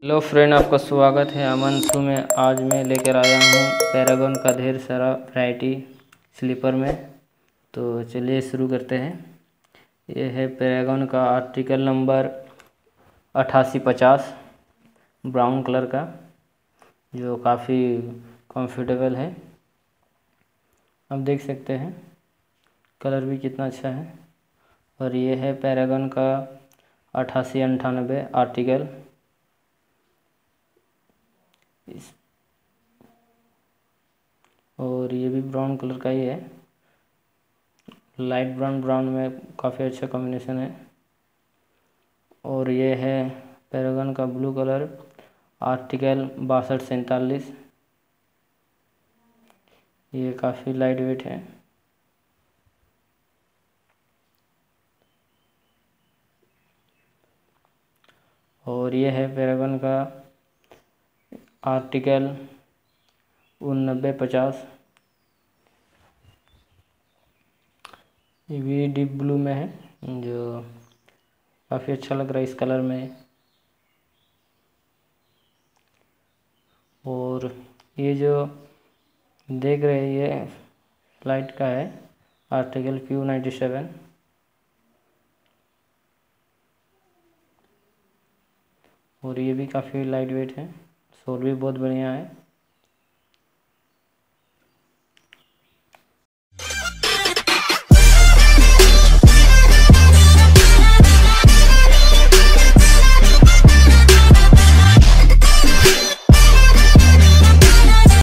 Hello friend, आपका स्वागत है अमन शू में। आज मैं लेकर आया हूँ पैरागॉन का ढेर सारा वैरायटी स्लीपर में। तो चलिए शुरू करते हैं। ये है पैरागॉन का आर्टिकल नंबर 8850 ब्राउन कलर का, जो काफ़ी कंफर्टेबल है। आप देख सकते हैं कलर भी कितना अच्छा है। और ये है पैरागॉन का 8898 आर्टिकल। और ये भी ब्राउन कलर का ही है, लाइट ब्राउन में काफ़ी अच्छा कॉम्बिनेशन है। और ये है पैरागॉन का ब्लू कलर आर्टिकल 6247। ये काफ़ी लाइट वेट है। और ये है पैरागॉन का आर्टिकल 8950। ये भी डीप ब्लू में है, जो काफ़ी अच्छा लग रहा है इस कलर में। और ये जो देख रहे हैं ये लाइट का है, आर्टिकल Q97। और ये भी काफ़ी लाइट वेट है, सोल भी बहुत बढ़िया है।